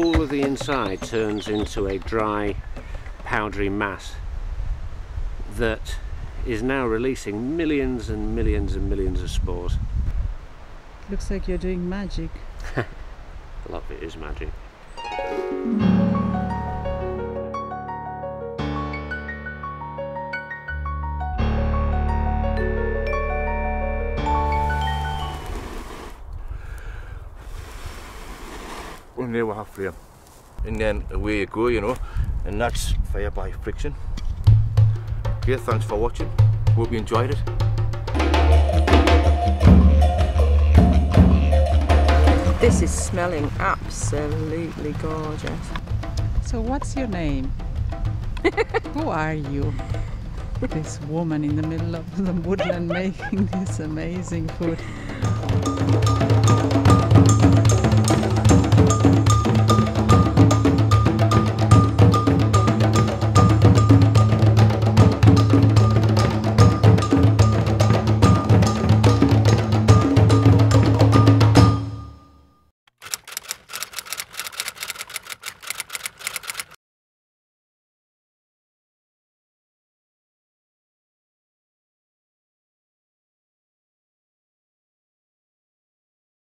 all of the inside turns into a dry, powdery mass that is now releasing millions and millions and millions of spores. Looks like you're doing magic. A lot of it is magic. And there we have flame. And then away you go, you know, and that's fire by friction. Okay, thanks for watching. Hope you enjoyed it. This is smelling absolutely gorgeous. So what's your name? Who are you? This woman in the middle of the woodland making this amazing food.